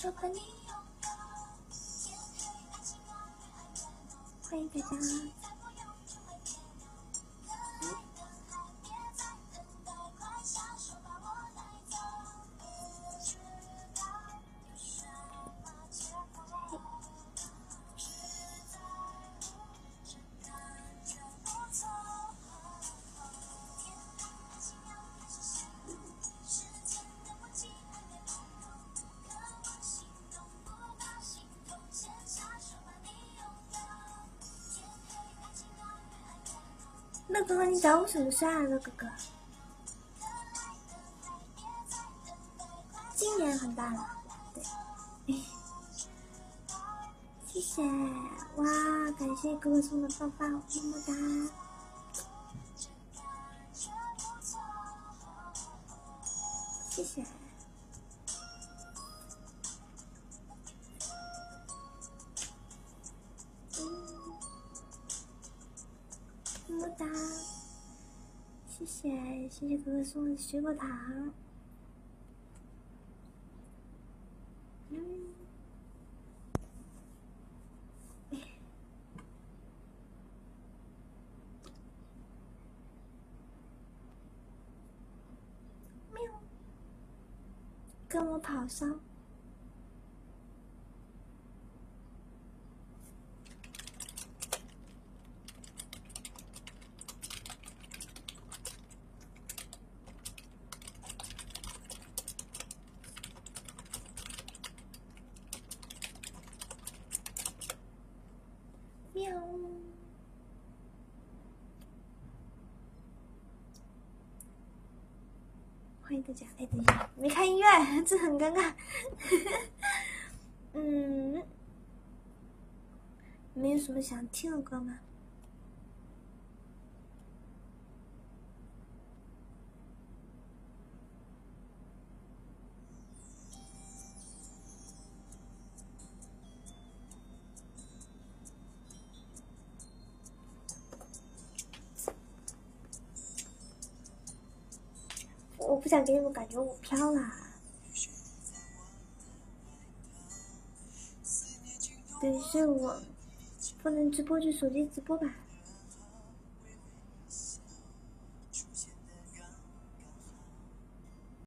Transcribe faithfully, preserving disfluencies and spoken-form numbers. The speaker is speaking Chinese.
欢迎大家。那哥哥，你找我什么事啊？那哥哥，今年很大了，对，谢谢，哇，感谢哥哥送的抱抱，么么哒，谢谢，么么哒，谢谢，谢谢哥哥送的水果糖。嗯，喵，跟我跑骚。喵，欢迎大家。哎，等一下，没开音乐，这很尴尬。嗯，你们有什么想听的歌吗？我不想给你们感觉我飘了。对，所以我不能直播，就手机直播吧。